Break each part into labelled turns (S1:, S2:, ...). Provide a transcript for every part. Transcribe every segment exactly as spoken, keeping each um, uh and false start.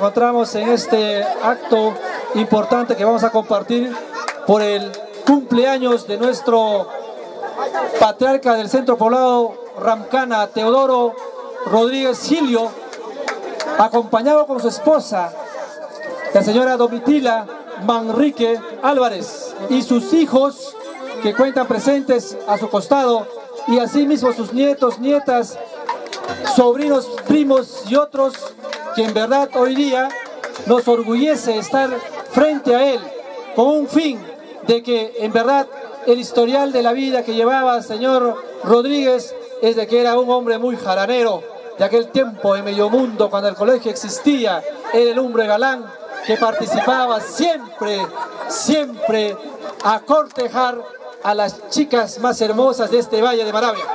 S1: encontramos en este acto importante que vamos a compartir por el cumpleaños de nuestro patriarca del centro poblado Ramcana, Teodoro Rodríguez Gilio, acompañado con su esposa, la señora Domitila Manrique Álvarez, y sus hijos que cuentan presentes a su costado, y asimismo sus nietos, nietas, sobrinos, primos y otros, que en verdad hoy día nos orgullece estar frente a él con un fin de que en verdad el historial de la vida que llevaba el señor Rodríguez es de que era un hombre muy jaranero de aquel tiempo en Medio Mundo, cuando el colegio existía. Era el hombre galán que participaba siempre, siempre a cortejar a las chicas más hermosas de este Valle de Maravilla.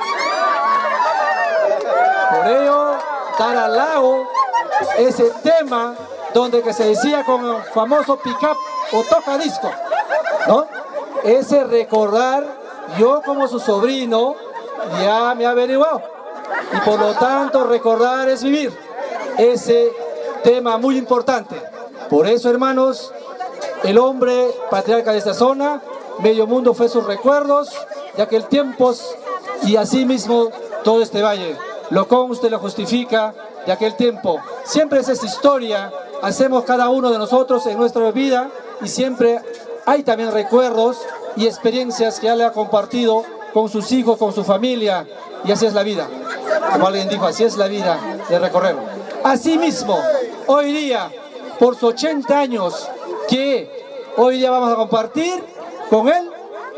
S1: Por ello, dar al lago ese tema donde que se decía con el famoso pick-up o toca-disco, ¿no? Ese recordar, yo como su sobrino ya me he averiguado, y por lo tanto recordar es vivir. Ese tema muy importante. Por eso, hermanos, el hombre patriarca de esta zona, Medio Mundo fue sus recuerdos de aquel tiempo, y así mismo todo este valle lo conste, lo justifica de aquel tiempo. Siempre es esa historia, hacemos cada uno de nosotros en nuestra vida, y siempre hay también recuerdos y experiencias que ya le ha compartido con sus hijos, con su familia, y así es la vida. Como alguien dijo, así es la vida de recorrer. Así mismo, hoy día, por sus ochenta años, que hoy día vamos a compartir con él,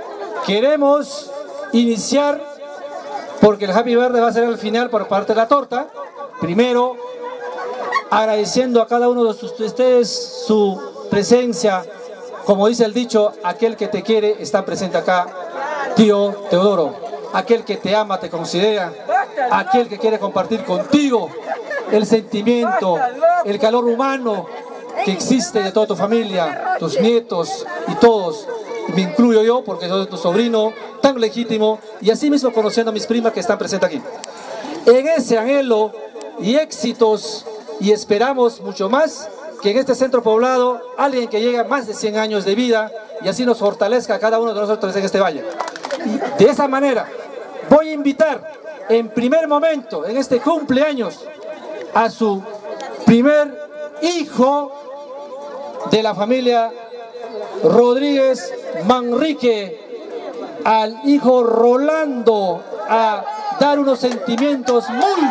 S1: queremos iniciar, porque el Happy Birthday va a ser al final por parte de la torta. Primero, agradeciendo a cada uno de ustedes su presencia. Como dice el dicho, aquel que te quiere está presente acá, tío Teodoro. Aquel que te ama te considera, aquel que quiere compartir contigo el sentimiento, el calor humano que existe de toda tu familia, tus nietos y todos. Me incluyo yo porque soy tu sobrino tan legítimo, y así mismo conociendo a mis primas que están presentes aquí. En ese anhelo y éxitos, y esperamos mucho más, que en este centro poblado alguien que llegue a más de cien años de vida, y así nos fortalezca a cada uno de nosotros en este valle. Y de esa manera voy a invitar en primer momento, en este cumpleaños, a su primer hijo de la familia Rodríguez Manrique, al hijo Rolando, a dar unos sentimientos muy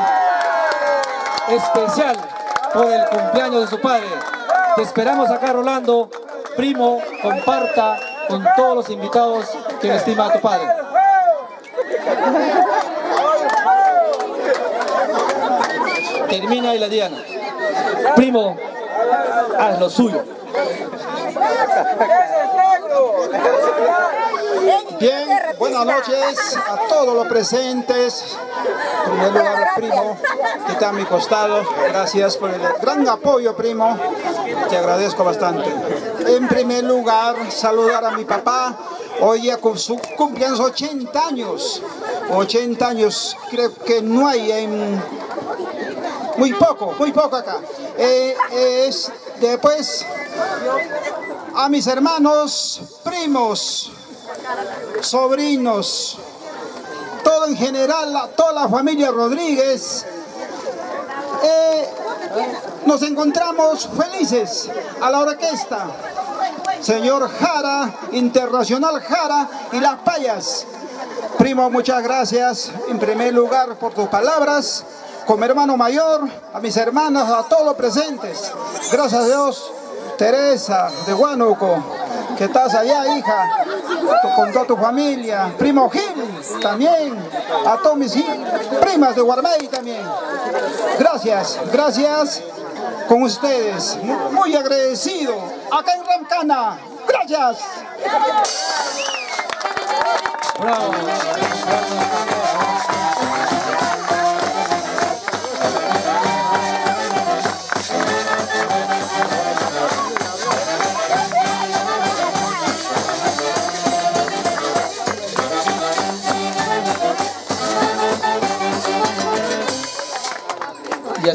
S1: especial por el cumpleaños de su padre. Te esperamos acá, Rolando. Primo, comparta con todos los invitados que le estima a tu padre. Termina y la Diana. Primo, haz lo suyo.
S2: Bien, buenas noches a todos los presentes. En primer lugar, primo, que está a mi costado. Gracias por el gran apoyo, primo. Te agradezco bastante. En primer lugar, saludar a mi papá. Hoy ya con su cumpleaños ochenta años. ochenta años, creo que no hay en... Muy poco, muy poco acá. Eh, es, después, a mis hermanos, primos, sobrinos, todo en general, a toda la familia Rodríguez, eh, nos encontramos felices a la orquesta. Señor Jara, Internacional Jara y Las Payas. Primo, muchas gracias en primer lugar por tus palabras. Como hermano mayor, a mis hermanas, a todos los presentes. Gracias a Dios. Teresa de Huánuco, que estás allá, hija, con toda tu familia. Primo Gil, también, a todos mis primas de Guarmey también. Gracias, gracias con ustedes. Muy agradecido. Acá en Ramcana. Gracias.
S1: Bravo.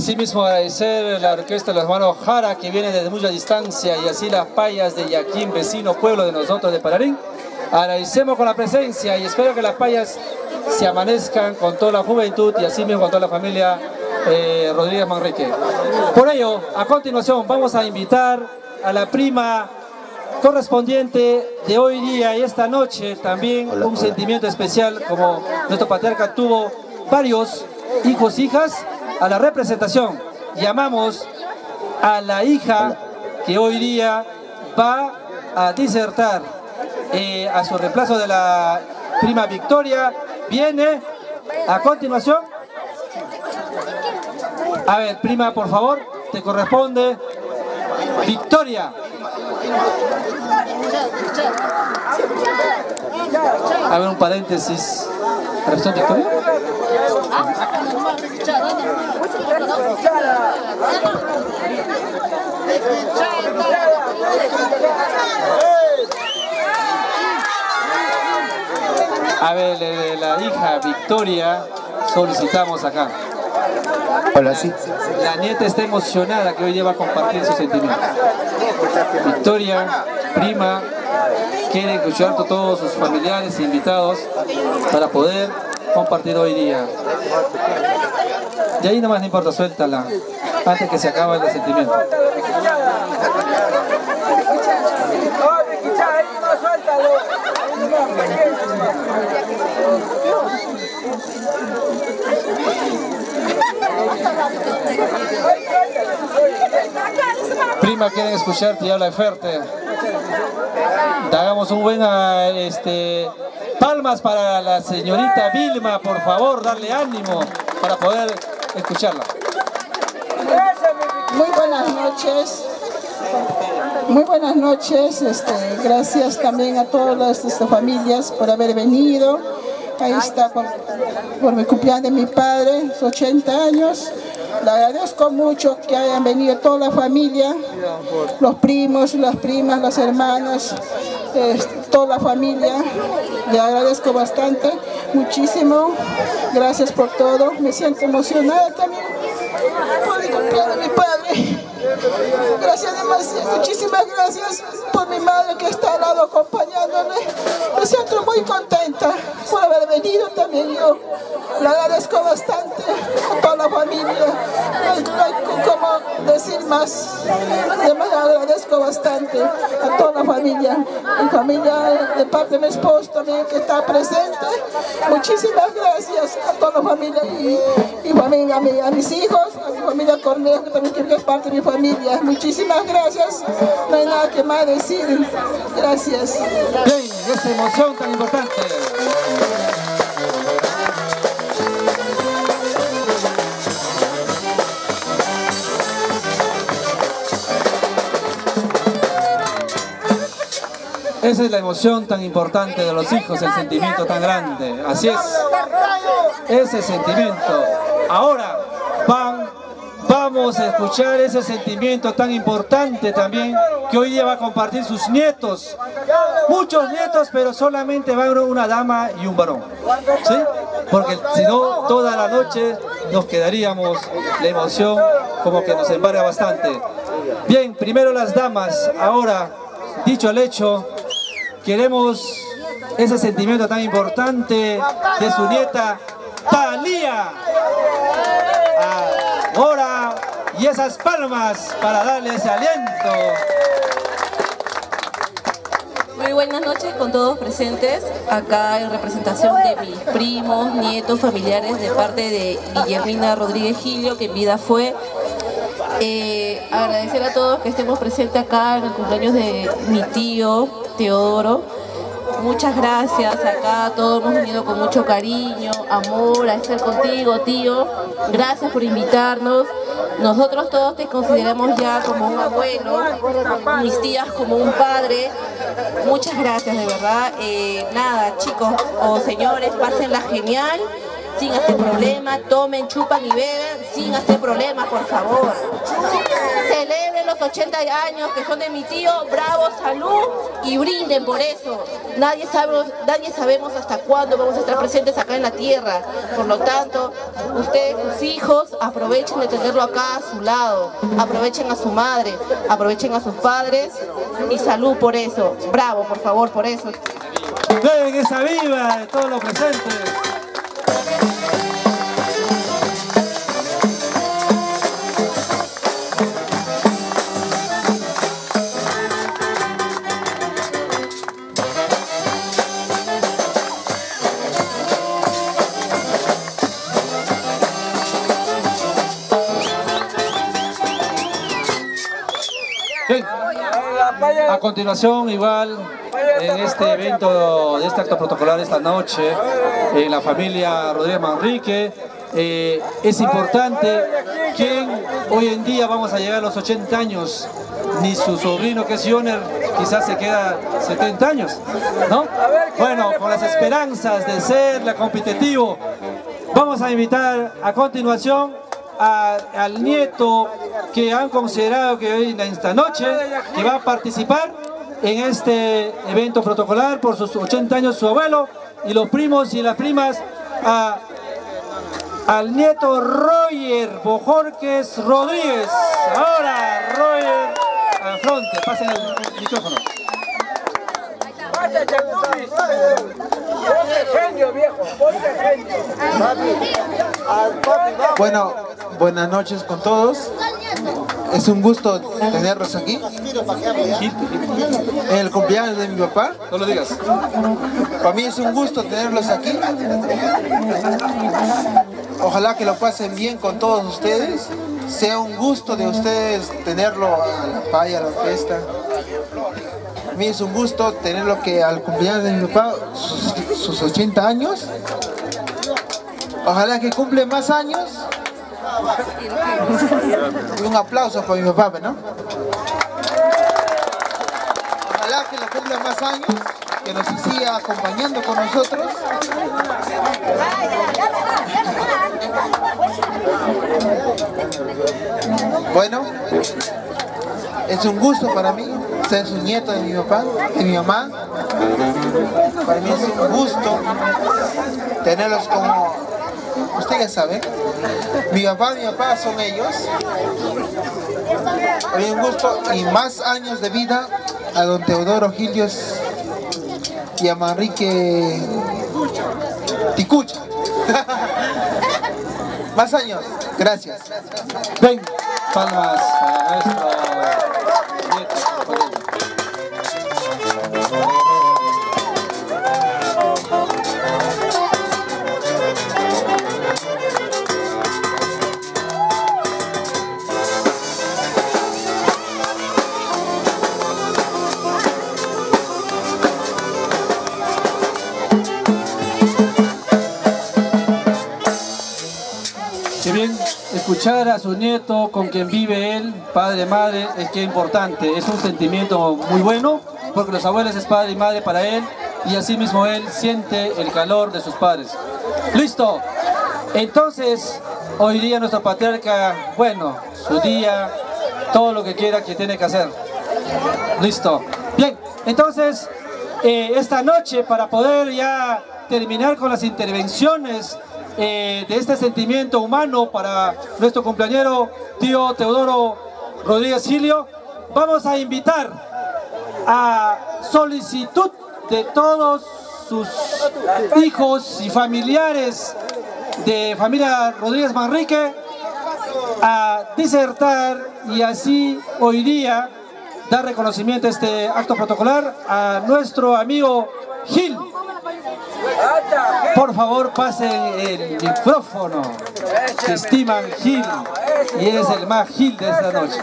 S1: Asimismo agradecer a la orquesta de los hermanos Jara, que viene desde mucha distancia, y así las payas de Yaquín, vecino pueblo de nosotros de Pararín. Agradecemos con la presencia y espero que las payas se amanezcan con toda la juventud y así mismo con toda la familia eh, Rodríguez Manrique. Por ello, a continuación vamos a invitar a la prima correspondiente de hoy día y esta noche, también hola, un hola. sentimiento especial, como nuestro patriarca tuvo varios hijos, hijas, a la representación. Llamamos a la hija hola. que hoy día va a disertar eh, a su reemplazo de la prima Victoria. Viene a continuación. A ver, prima, por favor, te corresponde Victoria. A ver, un paréntesis. ¿Representación Victoria? A ver, de la hija Victoria solicitamos acá.
S3: Hola, sí.
S1: La nieta está emocionada que hoy día va a compartir sus sentimientos. Victoria, prima, quiere escuchar a todos sus familiares e invitados para poder compartir hoy día. Y ahí nomás no importa, suéltala antes que se acabe el sentimiento. Prima, quieren escucharte y habla fuerte. Hagamos un buen este, palmas para la señorita Vilma, por favor, darle ánimo para poder escucharla.
S4: Muy buenas noches. Muy buenas noches. Este, gracias también a todas las este, familias por haber venido. Ahí está por, por mi cumpleaños de mi padre, ochenta años. Le agradezco mucho que hayan venido toda la familia, los primos, las primas, las hermanas, eh, toda la familia. Le agradezco bastante, muchísimo. Gracias por todo. Me siento emocionada también por el cumpleaños de mi padre. Gracias demasiado, muchísimas gracias por mi madre que está al lado acompañándole. Me siento muy contenta por haber venido también yo. Le agradezco bastante a toda la familia. No hay, no hay cómo decir más. Le agradezco bastante a toda la familia. Mi familia de parte de mi esposo también que está presente. Muchísimas gracias a toda la familia y, y familia, a, mi, a mis hijos, a mi familia Cornejo, que también es parte de mi familia. Muchísimas gracias. No hay nada que más decir. Gracias.
S1: Bien, esa emoción tan importante. Esa es la emoción tan importante de los hijos, el sentimiento tan grande. Así es, ese sentimiento. Ahora van, vamos a escuchar ese sentimiento tan importante también que hoy día va a compartir sus nietos. Muchos nietos, pero solamente va a haber una dama y un varón. ¿Sí? Porque si no, toda la noche nos quedaríamos la emoción como que nos embarga bastante. Bien, primero las damas. Ahora, dicho el hecho, queremos ese sentimiento tan importante de su nieta Talía. Ahora, y esas palmas para darle ese aliento.
S5: Muy buenas noches con todos presentes, acá en representación de mis primos, nietos, familiares de parte de Guillermina Rodríguez Gilio, que en vida fue. Eh, agradecer a todos que estemos presentes acá en el cumpleaños de mi tío Teodoro. Muchas gracias, acá todos hemos venido con mucho cariño, amor, a estar contigo, tío. Gracias por invitarnos. Nosotros todos te consideramos ya como un abuelo, mis tías como un padre. Muchas gracias, de verdad. Eh, nada, chicos o señores, pásenla genial, sin hacer problema, tomen, chupan y beben. sin hacer problemas, por favor. Celebren los ochenta años que son de mi tío, bravo, salud y brinden por eso. Nadie sabe, nadie sabemos hasta cuándo vamos a estar presentes acá en la tierra. Por lo tanto, ustedes, sus hijos, aprovechen de tenerlo acá a su lado. Aprovechen a su madre, aprovechen a sus padres y salud por eso. Bravo, por favor, por eso.
S1: ¡Den esa viva de todos los presentes! Bien. A continuación, igual, en este evento, de este acto protocolar esta noche, en la familia Rodríguez Manrique, eh, es importante quien hoy en día vamos a llegar a los ochenta años, ni su sobrino que es Joner quizás se queda setenta años, ¿no? Bueno, con las esperanzas de ser la competitivo, vamos a invitar a continuación A, al nieto que han considerado que hoy en esta noche que va a participar en este evento protocolar por sus ochenta años su abuelo y los primos y las primas, a, al nieto Roger Bojorquez Rodríguez. Ahora Roger al frente, pasen el micrófono.
S6: Bueno, buenas noches con todos. Es un gusto tenerlos aquí en el cumpleaños de mi papá.
S1: No lo digas.
S6: Para mí es un gusto tenerlos aquí. Ojalá que lo pasen bien con todos ustedes. Sea un gusto de ustedes tenerlo a la paya, a la orquesta. A mí es un gusto tenerlo que al cumpleaños de mi papá, sus, sus ochenta años. Ojalá que cumple más años. Y un aplauso para mi papá, ¿no? Ojalá que lo cumpla más años, que nos siga acompañando con nosotros. Bueno, es un gusto para mí ser su nieto de mi papá, de mi mamá. Para mí es un gusto tenerlos como, usted ya sabe, mi papá y mi papá son ellos. Para mí es un gusto y más años de vida a don Teodoro Gilios y a Manrique Ticucha. Más años, gracias.
S1: Ven, palmas para nuestro nieto. Si bien escuchar a su nieto con quien vive él, padre, madre, es que importante, es un sentimiento muy bueno, porque los abuelos es padre y madre para él, y así mismo él siente el calor de sus padres. ¡Listo! Entonces, hoy día nuestro patriarca, bueno, su día, todo lo que quiera que tiene que hacer. ¡Listo! Bien, entonces, eh, esta noche, para poder ya terminar con las intervenciones Eh, de este sentimiento humano para nuestro cumpleañero tío Teodoro Rodríguez Gilio, vamos a invitar a solicitud de todos sus hijos y familiares de familia Rodríguez Manrique a disertar y así hoy día dar reconocimiento a este acto protocolar a nuestro amigo Gil. Por favor, pasen el micrófono. Se estiman Gil y es el más Gil de esta noche.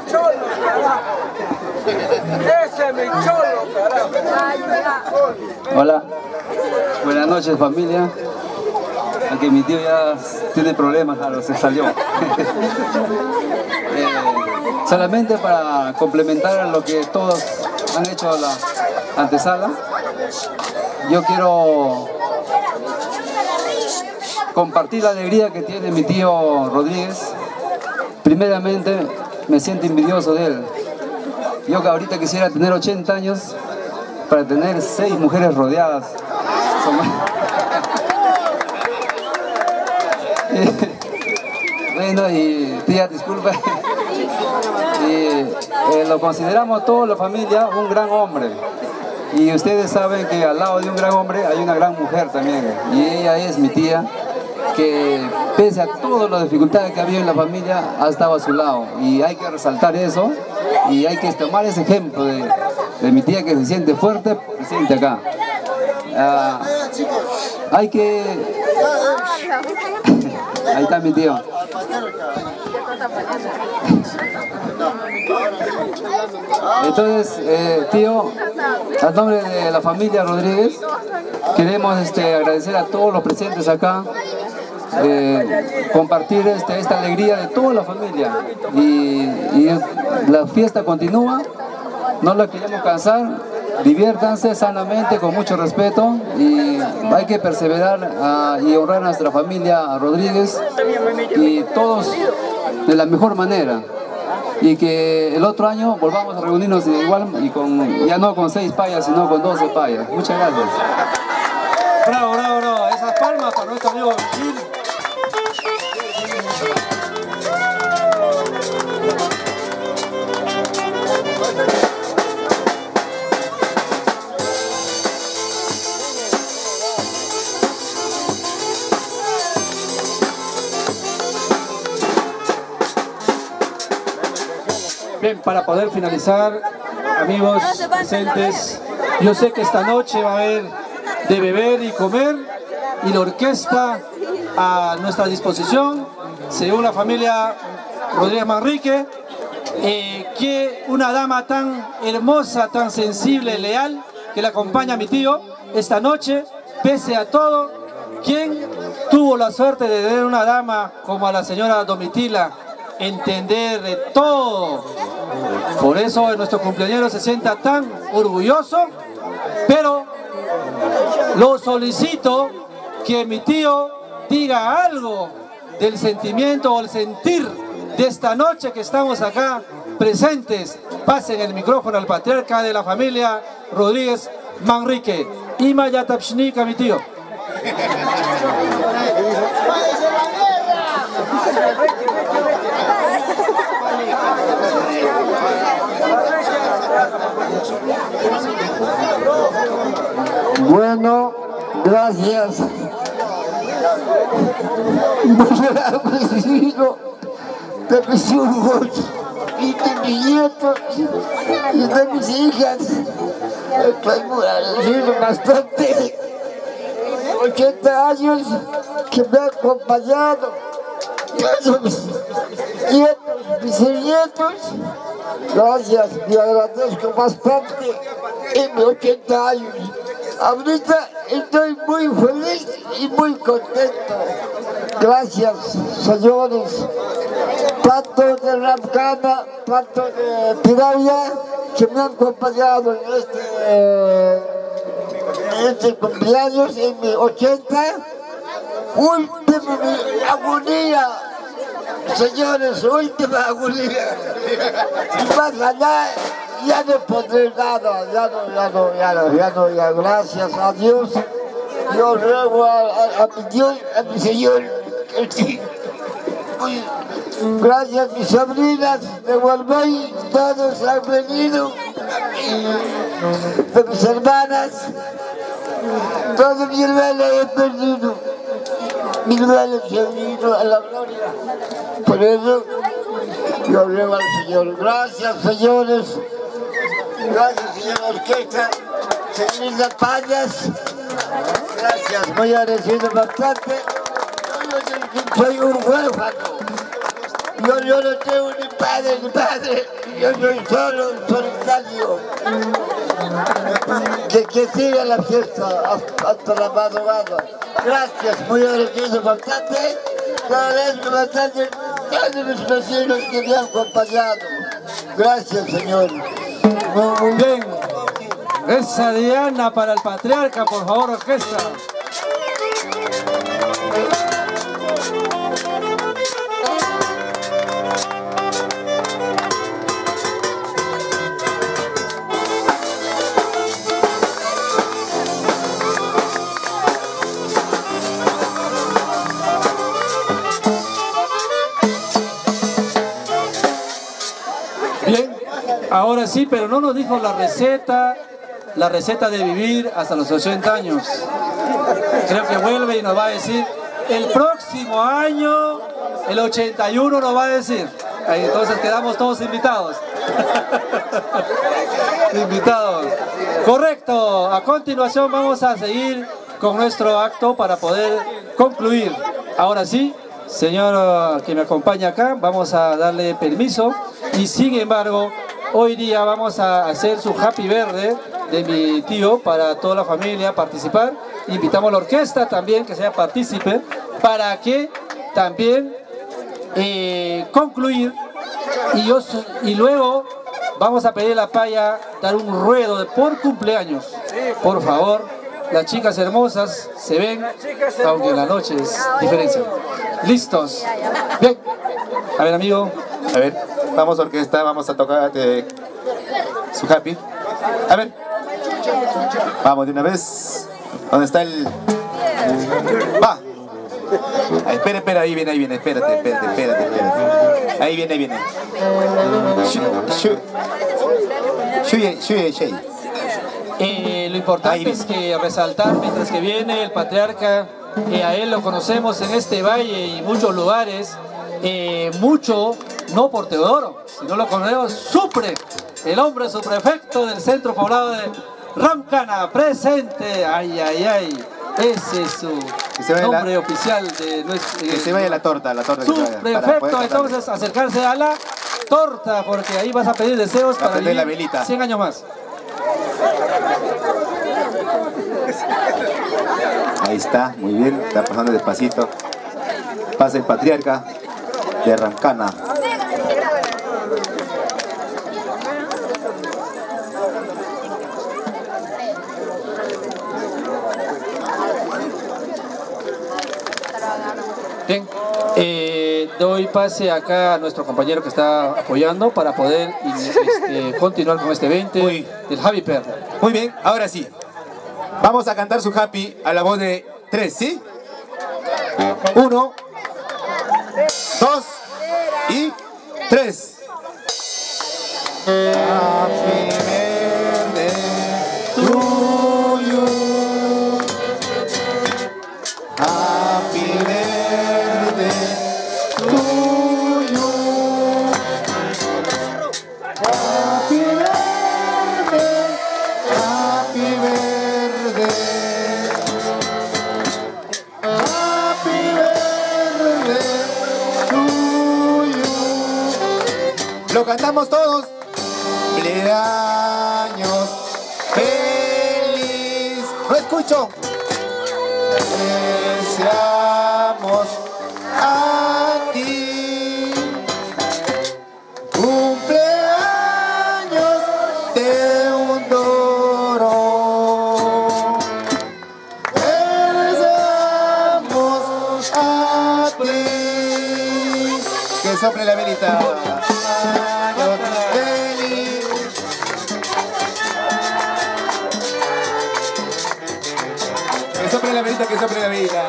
S7: Hola, buenas noches familia. Aunque mi tío ya tiene problemas, claro, se salió. eh, solamente para complementar lo que todos han hecho a la antesala, yo quiero compartir la alegría que tiene mi tío Rodríguez primeramente me siento envidioso de él. Yo que ahorita quisiera tener ochenta años para tener seis mujeres rodeadas. Bueno, y tía, disculpa. Y, eh, lo consideramos toda la familia un gran hombre. Y ustedes saben que al lado de un gran hombre hay una gran mujer también. Y ella es mi tía, que pese a todas las dificultades que había en la familia, ha estado a su lado. Y hay que resaltar eso. Y hay que tomar ese ejemplo de, de mi tía que se siente fuerte, presente acá. Uh, hay que... Ahí está mi tío. Entonces, eh, tío, a nombre de la familia Rodríguez, queremos este, agradecer a todos los presentes acá, eh, compartir este, esta alegría de toda la familia. Y, y la fiesta continúa, no la queremos cansar. Diviértanse sanamente, con mucho respeto, y hay que perseverar uh, y honrar a nuestra familia Rodríguez, y todos de la mejor manera, y que el otro año volvamos a reunirnos igual, y con, ya no con seis payas, sino con doce payas. Muchas gracias.
S1: Bravo, bravo, bravo. Esas palmas para nuestro amigo Gil. Bien, para poder finalizar, amigos presentes, yo sé que esta noche va a haber de beber y comer, y la orquesta a nuestra disposición, según la familia Rodríguez Manrique, eh, que una dama tan hermosa, tan sensible, leal, que le acompaña a mi tío esta noche, pese a todo. ¿Quién tuvo la suerte de tener una dama como a la señora Domitila? Entender de todo. Por eso nuestro cumpleañero se sienta tan orgulloso, pero lo solicito que mi tío diga algo del sentimiento o el sentir de esta noche que estamos acá presentes. Pasen el micrófono al patriarca de la familia Rodríguez Manrique. Ima Yatapshnika, mi tío.
S8: Bueno, gracias. De mis hijos y de mis nietos y de mis hijas, estoy muy agradecido bastante. ochenta años que me han acompañado, mis nietos, mis nietos. Gracias, me agradezco bastante en mis ochenta años. Ahorita estoy muy feliz y muy contento. Gracias, señores, tanto de Ramcana, tanto de Piraya, que me han acompañado en este, eh, en este cumpleaños, en mi ochenta. Última agonía, señores, última agonía. Y más allá, ya no podré nada, ya no, ya no, ya no, ya no, ya gracias a Dios. Yo ruego a, a, a mi Dios, a mi Señor. Muy, gracias, mis sobrinas de Gualmay, todos han venido. De mis hermanas, todos mis hermanos han venido. Mis hermanos han venido a la gloria. Por eso, yo ruego al Señor. Gracias, señores. Gracias, señora orquesta, señorita Pañas. Gracias, muy agradecido bastante. Yo soy un huérfano. Yo, yo no tengo ni padre ni padre. Yo soy solo, solitario. Que, que siga la fiesta hasta, hasta la madrugada. Gracias, muy agradecido bastante. Agradezco bastante a todos mis vecinos que me han acompañado. Gracias, señor.
S1: Muy bien. Esa Diana para el patriarca, por favor, orquesta. Ahora sí, pero no nos dijo la receta, la receta de vivir hasta los ochenta años. Creo que vuelve y nos va a decir, el próximo año, el ochenta y uno nos va a decir. Ahí, entonces quedamos todos invitados. Invitados. Correcto. A continuación vamos a seguir con nuestro acto para poder concluir. Ahora sí, señor que me acompaña acá, vamos a darle permiso. Y sin embargo, hoy día vamos a hacer su happy verde de mi tío para toda la familia participar. Invitamos a la orquesta también que sea partícipe para que también eh, concluir. Y, yo, y luego vamos a pedir a la paya dar un ruedo de por cumpleaños. Por favor, las chicas hermosas se ven, aunque la noche es diferencia. ¿Listos? Bien. A ver, amigo.
S3: A ver, vamos orquesta, vamos a tocar eh, su happy. A ver. Vamos de una vez. ¿Dónde está el...? Va. Ah, espera, espera, ahí viene, ahí viene, espérate, espérate, espérate, espérate. Ahí viene, ahí viene. Shuye, shuye, shuye.
S1: Eh, lo importante es que resaltar mientras que viene el patriarca, eh, a él lo conocemos en este valle y muchos lugares, eh, mucho, no por Teodoro, sino lo conocemos Supre, el hombre subprefecto del centro poblado de Ramcana, presente, ay, ay, ay, ese es su nombre la, oficial de nuestro...
S3: Que eh, se vaya la torta, la torta.
S1: Subprefecto, entonces acercarse a la torta, porque ahí vas a pedir deseos para vivir
S3: la velita.
S1: cien años más.
S3: Ahí está, muy bien, está pasando despacito. Pasa el patriarca de Ramcana.
S1: Bien, eh, doy pase acá a nuestro compañero que está apoyando para poder este, continuar con este evento Uy. del Happy Per.
S3: Muy bien, ahora sí. Vamos a cantar su happy a la voz de tres, ¿sí? Uno, dos y tres. Happy birthday to you. Happy birthday to you. Happy birthday, happy birthday. Happy birthday to you. Lo cantamos todos. Cumpleaños feliz. No escucho. Deseamos a ti. Cumpleaños Teodoro. Deseamos a ti. Que sople la velita. Que sople la velita, que sople la velita.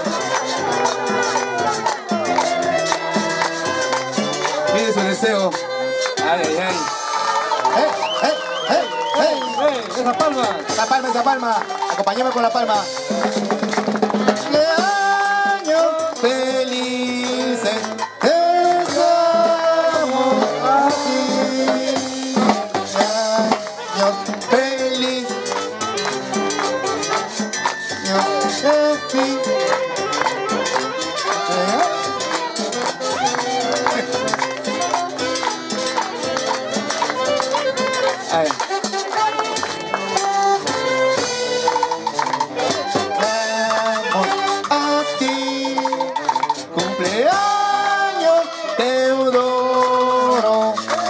S3: Pide su deseo. Ay, ay, ay. ¡Hey, hey, hey, hey!
S1: ¡Hey, esa palma!
S3: ¡Esa palma, esa palma! Acompáñame con la palma. Cumpleaños felices. Deseamos a ti. Cumpleaños feliz. Ay. Vamos a ti, cumpleaños Teodoro.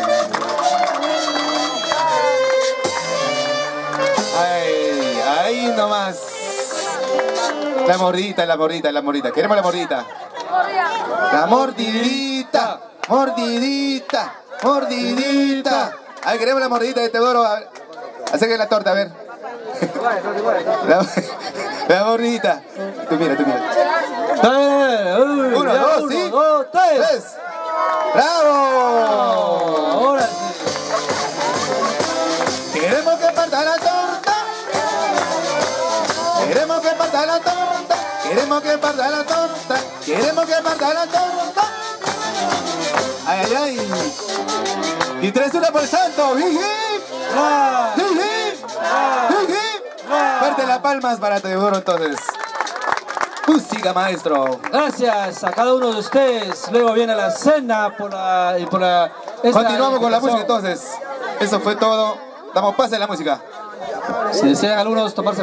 S3: Ay, ahí nomás. La mordidita, la mordidita, la mordidita. Queremos la mordidita. La mordidita, mordidita, mordidita. Ay, queremos la mordidita de Teodoro. Acérquenle la torta, a ver. La, la mordidita. Tú mira, tú mira. Uno, dos, sí.
S1: Dos, tres.
S3: Tres. ¡Bravo!
S1: Ahora sí.
S3: Queremos que parta la torta. Queremos que parta la torta. Queremos que parta la torta. Queremos que parta la torta. Ay, ay, ay. Y tres una por el santo. ¡Hip, hip! ¡Hip, hip! ¡Hip, hip! Fuerte las palmas para Teodoro entonces. Música, maestro.
S1: Gracias a cada uno de ustedes. Luego viene la cena por la... Y por la esta
S3: Continuamos con la música
S1: invitación.
S3: entonces. Eso fue todo. Damos pase a la música.
S1: Si desean algunos tomarse